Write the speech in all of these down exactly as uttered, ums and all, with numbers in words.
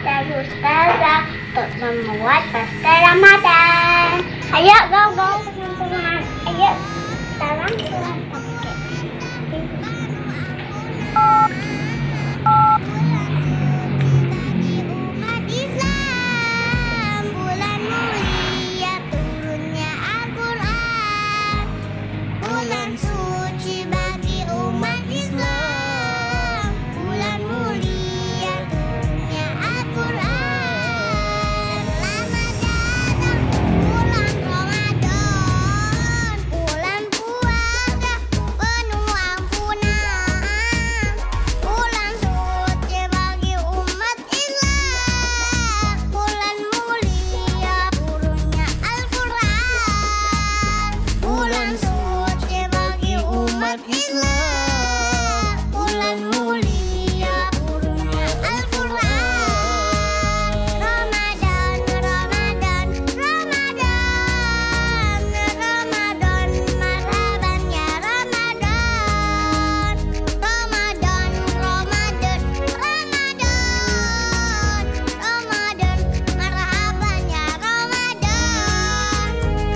ustazah untuk membuat pesta Ramadan. Ayo go go teman-teman. Ayo sekarang kita pakai. Umat Islam, bulan mulia turunnya Al-Quran, bulan suci bagi umat Islam, bulan mulia turunnya Al-Quran. Selamat datang bulan Ramadan, bulan puasa penuh ampunan, bulan suci bagi umat Islam, bulan mulia turunnya Al-Quran, bulan suci bagi umat Islam, bulan mulia turunnya Al-Quran. Ramadan, Ramadan, Ramadan, Ramadan, marhaban ya Ramadan. Ramadan, Ramadan, Ramadan, Ramadan, marhaban ya Ramadan.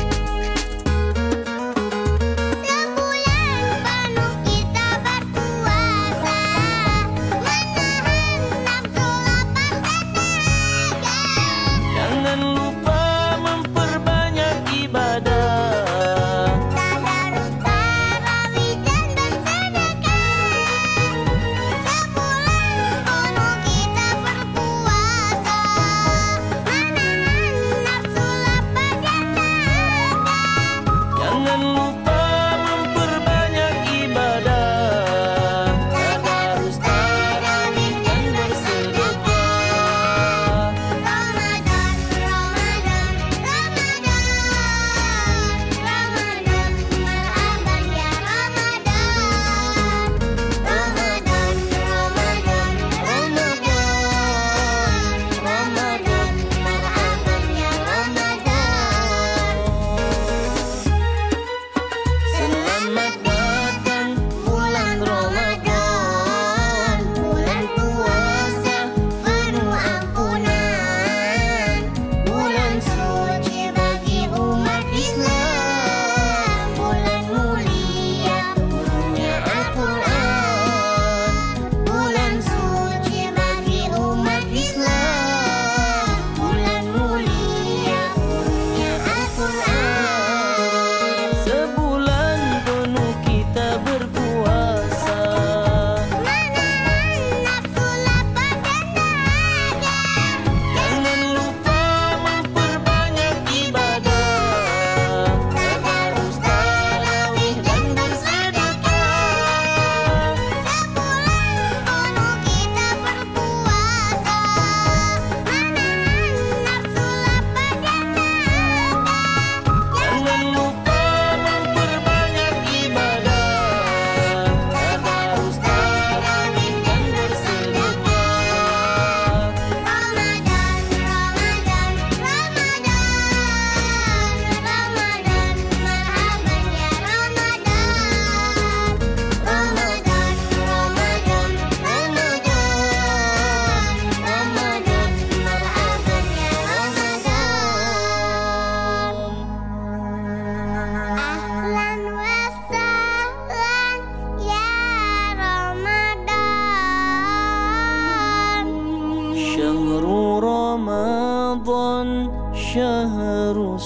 Sebulan penuh kita berpuasa, menahan nafsu lapar dan dahaga. Jangan lupa memperbanyak ibadah. Tadarus tarawih dan bersedekah. Sebulan penuh kita berpuasa, menahan nafsu lapar dan dahaga. Jangan lupa memperbanyak ibadah. Tadarus tarawih dan bersedekah. Ramadan, Ramadan, Ramadan, Ramadan, marhaban ya Ramadan. Ramadan, Ramadan, Ramadan, Ramadan, marhaban ya Ramadan. Selamat datang bulan Ramadan, Bulan puasa penuh ampunan, bulan suci bagi umat Islam, bulan mulia turunnya Al-Quran, bulan suci bagi umat Islam, bulan mulia turunnya Al-Quran. sebulan penuh kita berpuasa. Menahan nafsu lapar dan dahaga. Jangan lupa memperbanyak ibadah. Tadarus tarawih dan bersedekah. Sebulan penuh kita berpuasa, menahan nafsu lapar dan dahaga. Jangan lupa memperbanyak ibadah. Tadarus tarawih dan bersedekah. Ramadan, Ramadan, Ramadan, Ramadan, marhaban ya Ramadan. Ramadan, Ramadan, Ramadan, Ramadan, marhaban ya Ramadan. Ahlan wa sahlan ya Ramadan. Syahrul Ramadan, syahrul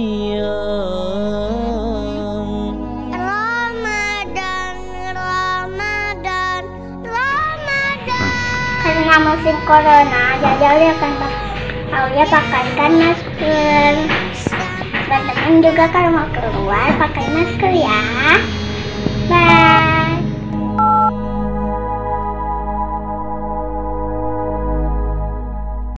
siyam. Ramadan, Ramadan, Ramadan. Karena musim corona, jadi Aulia akan Aulia pakaikan masker. Teman-teman juga kalau mau keluar pakai masker ya. Bye.